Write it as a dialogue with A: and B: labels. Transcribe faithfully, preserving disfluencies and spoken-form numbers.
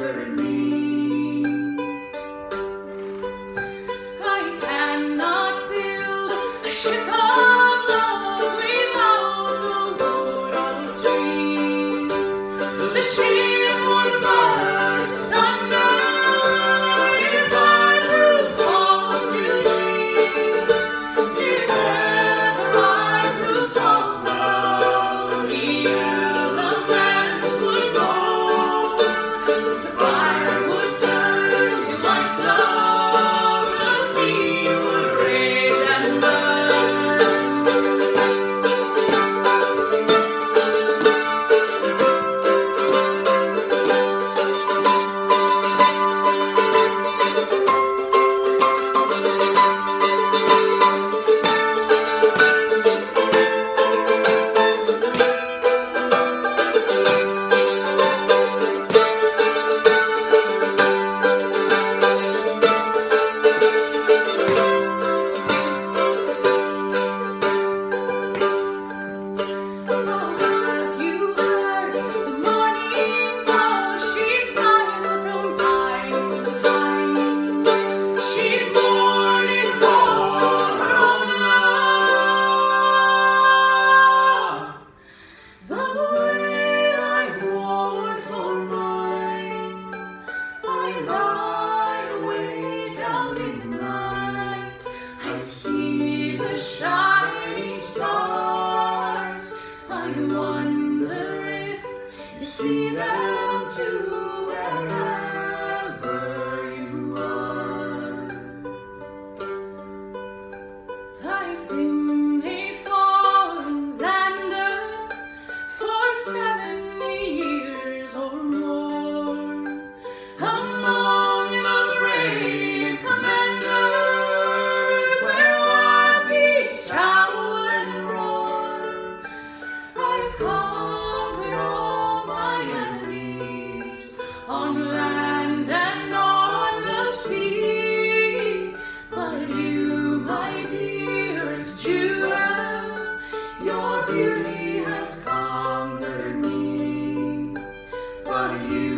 A: conquered me. I cannot build a ship of love without the Lord of trees. The ship would burst asunder if I prove false to thee. If ever I prove false, love, the elements would go. The fire would turn to life's love, the sea would rage and burn. Oh, have you heard the morning dove? She's flying from pine to pine. She's mourning for her own love, the way I mourn for mine. I lie awake out in the night. I see the shining stars. I wonder if you see them too, wherever you are. I've been a foreign lander for seventy years or more, among the brave commanders where wild beasts howl and roar. I've conquered all my enemies on land and on the sea. But you, my dearest jewel, your beauty has conquered me. But you